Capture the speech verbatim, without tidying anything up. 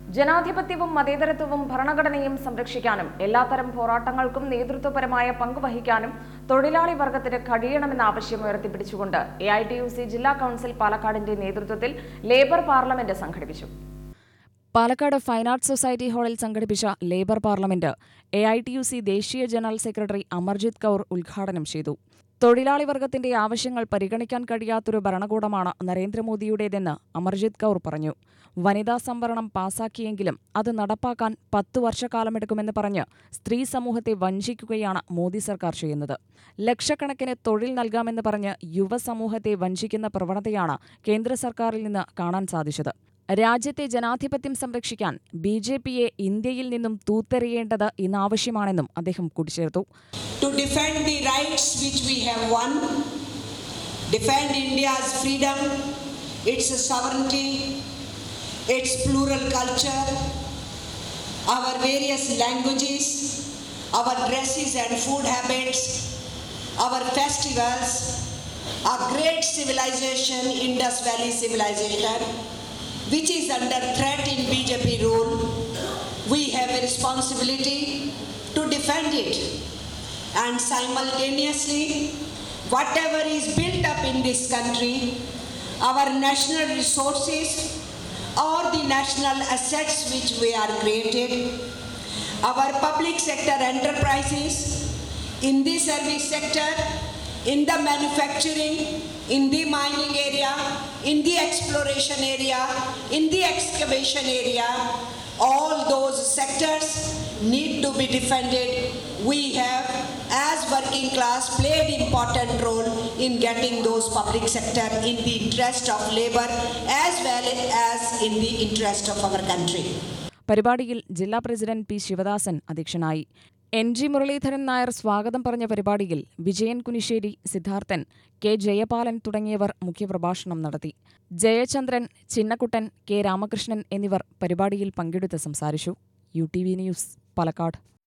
ജനാധിപത്യവും മതേതരത്വവും ഭരണഘടനയും സംരക്ഷിക്കാനും എല്ലാത്തരം പോരാട്ടങ്ങൾക്കും നേതൃത്വപരമായ പങ്കുവഹിക്കാനും തൊഴിലാളി വർഗത്തിന് കഴിയണമെന്ന ആവശ്യം ഉയർത്തിപ്പിടിച്ചുകൊണ്ട് A I T U C ജില്ലാ കൌൺസിൽ പാലക്കാടിന്റെ നേതൃത്വത്തിൽ ലേബർ പാർലമെന്റ് സംഘടിപ്പിച്ചു. പാലക്കാട് ഫൈൻ ആർട്സ് സൊസൈറ്റി ഹാളിൽ സംഘടിപ്പിച്ച labour parliament A I T U C ദേശീയ ജനറൽ സെക്രട്ടറി അമർജിത് കൗർ ഉദ്ഘാടനം ചെയ്തു. തൊഴിലാളി വർഗത്തിന്റെ ആവശ്യങ്ങൾ പരിഗണിക്കാൻ കഴിയാത്തൊരു ഭരണകൂടമാണ് നരേന്ദ്രമോദിയുടേതെന്ന് അമർജിത് കൗർ പറഞ്ഞു. വനിതാ സംവരണം പാസാക്കിയെങ്കിലും അത് നടപ്പാക്കാൻ പത്തു വർഷക്കാലമെടുക്കുമെന്ന് പറഞ്ഞ് സ്ത്രീ സമൂഹത്തെ വഞ്ചിക്കുകയാണ് മോദി സർക്കാർ ചെയ്യുന്നത്. ലക്ഷക്കണക്കിന് തൊഴിൽ നൽകാമെന്ന് പറഞ്ഞ് യുവസമൂഹത്തെ വഞ്ചിക്കുന്ന പ്രവണതയാണ് കേന്ദ്ര സർക്കാരിൽ നിന്ന് കാണാൻ സാധിച്ചത്. രാജ്യത്തെ ജനാധിപത്യം സംരക്ഷിക്കാൻ ബി ജെ പിയെ ഇന്ത്യയിൽ നിന്നും തൂത്തെറിയേണ്ടത് ഇന്നാവശ്യമാണെന്നും അദ്ദേഹം കൂട്ടിച്ചേർത്തു. To defend the rights which we have won, defend India's freedom, its sovereignty, its plural culture, our various languages, our dresses and food habits, our festivals, our great civilization, Indus Valley civilization, which is under threat in B J P rule. We have a responsibility to defend it. And simultaneously, whatever is built up in this country, our national resources or the national assets which we are created, our public sector enterprises, in the service sector, in the manufacturing, in the mining area, in the exploration area, in the excavation area, all those sectors need to be defended. We have, as working class, played important role in getting those public sector in the interest of labor as well as in the interest of our country. പരിപാടിയിൽ ജില്ലാ president P Sivadasan അധ്യക്ഷനായി. N G Muraleedharan Nair സ്വാഗതം പറഞ്ഞ പരിപാടിയിൽ Vijayan Kunissery, Siddharthan, K Jayapalan തുടങ്ങിയവർ മുഖ്യപ്രഭാഷണം നടത്തി. Jayachandran, Chinnakkuttan, K Ramakrishnan എന്നിവർ പരിപാടിയിൽ പങ്കെടുത്ത് സംസാരിച്ചു. U T V news, Palakkad.